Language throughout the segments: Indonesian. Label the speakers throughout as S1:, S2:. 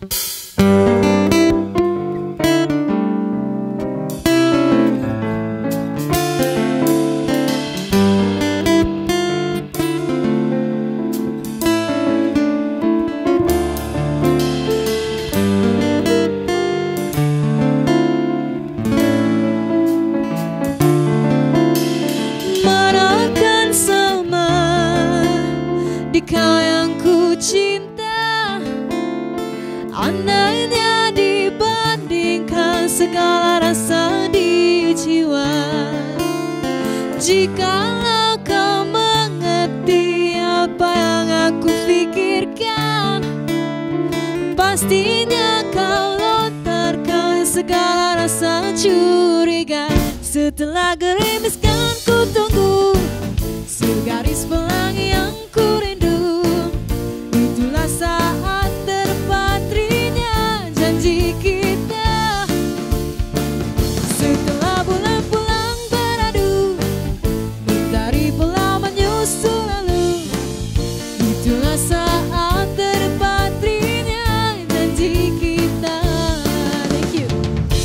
S1: Kau yang ku cinta, andainya dibandingkan segala rasa di jiwa. Jikalau kau mengerti apa yang aku pikirkan, pastinya kau lontarkan segala rasa curiga. Setelah gerimiskan ku tunggu segaris pelangi yang ku rindu. Itulah saat terpatrinya janji kita. Setelah bulan-bulan beradu, mentari pula menyusul lalu. Itulah saat terpatrinya janji kita. Thank you.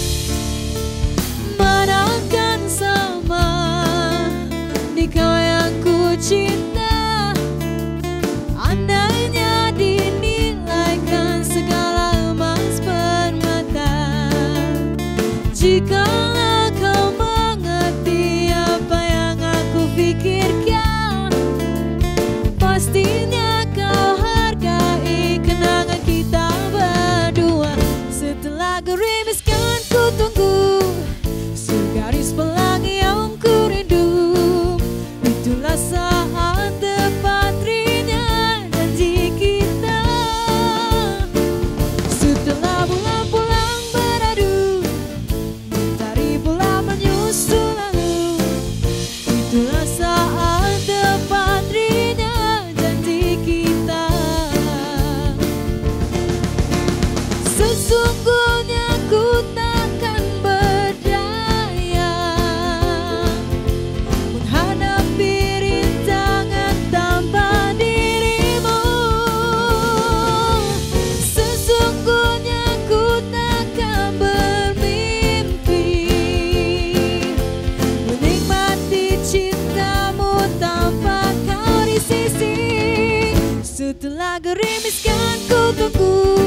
S1: Manakan sama di kau yang ku cinta, andainya dinilaikan segala emas permata. Jikalau kau mengerti apa yang aku pikirkan, pastinya kau hargai kenangan kita berdua. Setelah gerimiskan ku tunggu segaris pelangi yang ku rindu. Itulah saat terpatrinya janji kita. Setelah bulan-bulan beradu, mentari pula menyusul lalu. Itulah saat terpatrinya janji kita. Sesungguhnya ku takkan berdaya menghadapi rintangan tanpa dirimu. Sesungguhnya ku takkan bermimpi menikmati cintamu tanpa kau di sisi. Setelah gerimiskan ku tunggu